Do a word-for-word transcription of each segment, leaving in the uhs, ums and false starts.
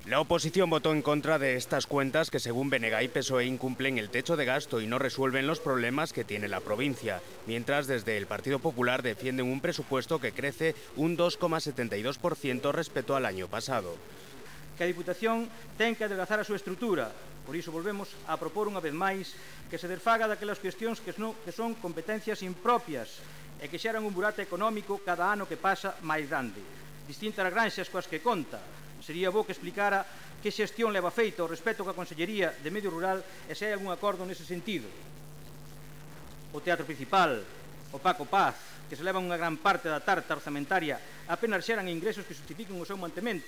La oposición votó en contra de estas cuentas que, según B N G y P S O E, incumplen el techo de gasto y no resuelven los problemas que tiene la provincia, mientras desde el Partido Popular defienden un presupuesto que crece un dos coma setenta y dos por ciento respecto al año pasado. Que a Diputación ten que adelgazar a súa estrutura. Por iso volvemos a propor unha vez máis que se desfaga daquelas cuestións que son competencias impropias e que xeran un burato económico cada ano que pasa máis grande. Distintas as granxas coas que conta. Sería bo que explicara que xestión leva feito ao respecto coa Consellería de Medio Rural e se hai algún acordo nese sentido. O Teatro Principal, o Paco Paz, que se levan unha gran parte da tarta orzamentaria, apenas xeran ingresos que justifiquen o seu mantemento.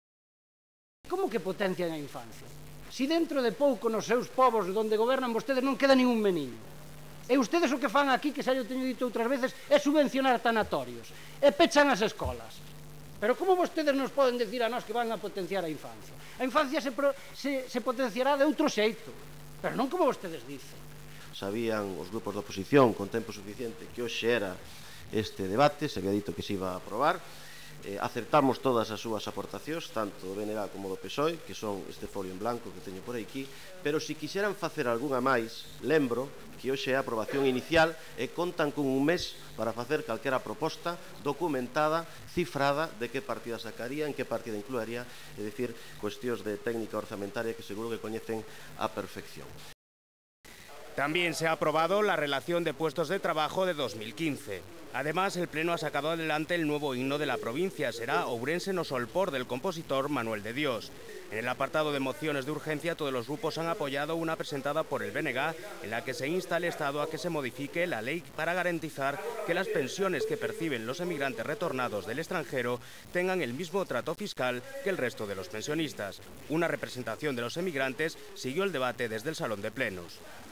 Como que potencian a infancia? Si dentro de pouco nos seus povos onde gobernan vostedes non queda ningún meniño. E ustedes o que fan aquí, que xa yo teño dito outras veces, é subvencionar tanatorios e pechan as escolas. Pero como vostedes nos poden decir a nós que van a potenciar a infancia? A infancia se, pro, se, se potenciará de outro xeito, pero non como vostedes dicen. Sabían os grupos da oposición con tempo suficiente que hoxe era este debate, se había dito que se iba a aprobar. Eh, acertamos todas as súas aportacións, tanto do B N G como do P S O E, que son este folio en blanco que teño por aquí, pero se quixeran facer algunha máis, lembro que hoxe é a aprobación inicial e contan con un mes para facer calquera proposta documentada, cifrada, de que partida sacaría, en que partida incluiría, é dicir, cuestións de técnica orzamentaria que seguro que coñecen a perfección. También se ha aprobado la relación de puestos de trabajo de dos mil quince. Además, el Pleno ha sacado adelante el nuevo himno de la provincia. Será Ourense no Solpor, del compositor Manuel de Dios. En el apartado de mociones de urgencia, todos los grupos han apoyado una presentada por el B N G en la que se insta al Estado a que se modifique la ley para garantizar que las pensiones que perciben los emigrantes retornados del extranjero tengan el mismo trato fiscal que el resto de los pensionistas. Una representación de los emigrantes siguió el debate desde el Salón de Plenos.